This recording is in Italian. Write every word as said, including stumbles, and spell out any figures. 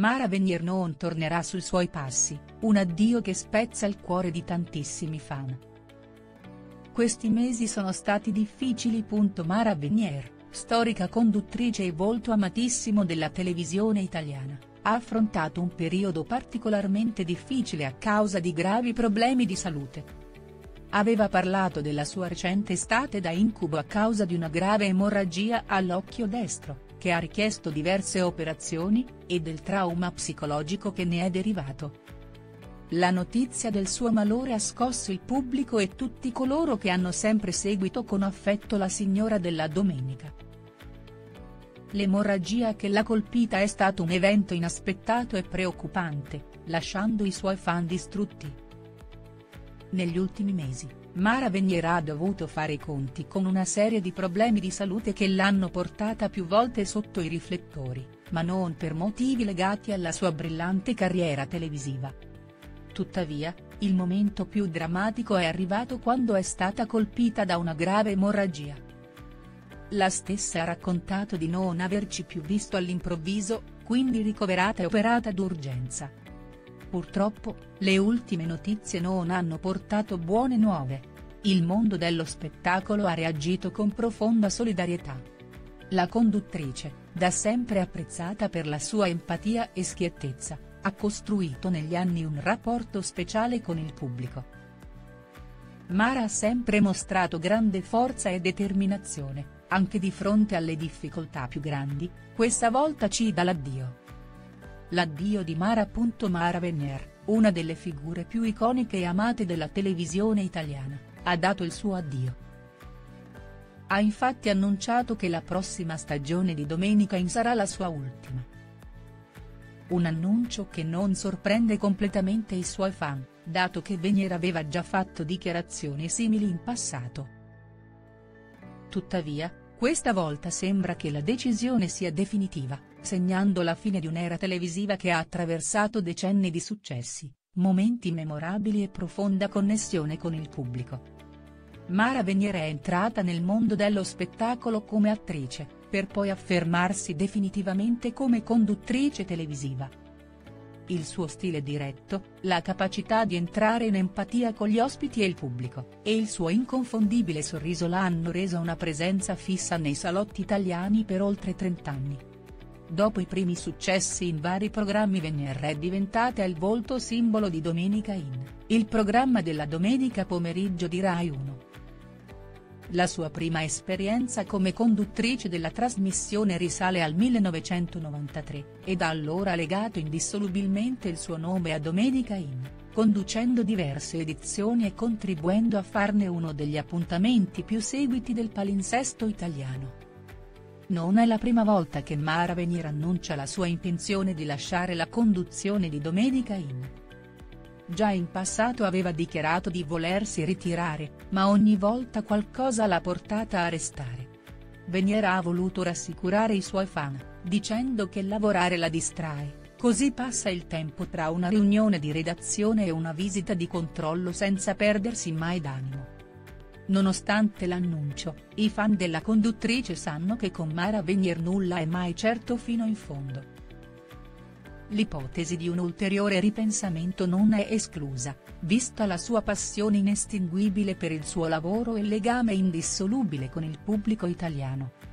Mara Venier non tornerà sui suoi passi, un addio che spezza il cuore di tantissimi fan. Questi mesi sono stati difficili. Mara Venier, storica conduttrice e volto amatissimo della televisione italiana, ha affrontato un periodo particolarmente difficile a causa di gravi problemi di salute. Aveva parlato della sua recente estate da incubo a causa di una grave emorragia all'occhio destro, che ha richiesto diverse operazioni, e del trauma psicologico che ne è derivato. La notizia del suo malore ha scosso il pubblico e tutti coloro che hanno sempre seguito con affetto la signora della domenica. L'emorragia che l'ha colpita è stato un evento inaspettato e preoccupante, lasciando i suoi fan distrutti. Negli ultimi mesi, Mara Venier ha dovuto fare i conti con una serie di problemi di salute che l'hanno portata più volte sotto i riflettori, ma non per motivi legati alla sua brillante carriera televisiva. Tuttavia, il momento più drammatico è arrivato quando è stata colpita da una grave emorragia. La stessa ha raccontato di non averci più visto all'improvviso, quindi ricoverata e operata d'urgenza. Purtroppo, le ultime notizie non hanno portato buone nuove. Il mondo dello spettacolo ha reagito con profonda solidarietà. La conduttrice, da sempre apprezzata per la sua empatia e schiettezza, ha costruito negli anni un rapporto speciale con il pubblico. Mara ha sempre mostrato grande forza e determinazione, anche di fronte alle difficoltà più grandi, questa volta ci dà l'addio. L'addio di Mara. Mara Venier, una delle figure più iconiche e amate della televisione italiana, ha dato il suo addio. Ha infatti annunciato che la prossima stagione di Domenica In sarà la sua ultima. Un annuncio che non sorprende completamente i suoi fan, dato che Venier aveva già fatto dichiarazioni simili in passato. Tuttavia, questa volta sembra che la decisione sia definitiva, segnando la fine di un'era televisiva che ha attraversato decenni di successi, momenti memorabili e profonda connessione con il pubblico. Mara Venier è entrata nel mondo dello spettacolo come attrice, per poi affermarsi definitivamente come conduttrice televisiva. Il suo stile diretto, la capacità di entrare in empatia con gli ospiti e il pubblico, e il suo inconfondibile sorriso l'hanno resa una presenza fissa nei salotti italiani per oltre trent'anni. Dopo i primi successi in vari programmi Venier è diventata il volto simbolo di Domenica In, il programma della domenica pomeriggio di Rai uno. La sua prima esperienza come conduttrice della trasmissione risale al millenovecentonovantatré, e da allora ha legato indissolubilmente il suo nome a Domenica In, conducendo diverse edizioni e contribuendo a farne uno degli appuntamenti più seguiti del palinsesto italiano. Non è la prima volta che Mara Venier annuncia la sua intenzione di lasciare la conduzione di Domenica In. Già in passato aveva dichiarato di volersi ritirare, ma ogni volta qualcosa l'ha portata a restare. Venier ha voluto rassicurare i suoi fan, dicendo che lavorare la distrae, così passa il tempo tra una riunione di redazione e una visita di controllo senza perdersi mai d'animo. Nonostante l'annuncio, i fan della conduttrice sanno che con Mara Venier nulla è mai certo fino in fondo. L'ipotesi di un ulteriore ripensamento non è esclusa, vista la sua passione inestinguibile per il suo lavoro e il legame indissolubile con il pubblico italiano.